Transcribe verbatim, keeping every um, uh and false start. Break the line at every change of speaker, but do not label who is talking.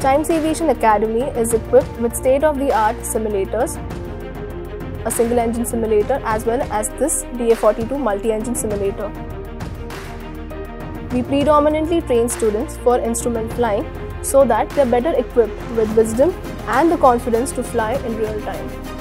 Chimes Aviation Academy is equipped with state-of-the-art simulators, a single-engine simulator as well as this D A forty-two multi-engine simulator. We predominantly train students for instrument flying so that they are better equipped with wisdom and the confidence to fly in real time.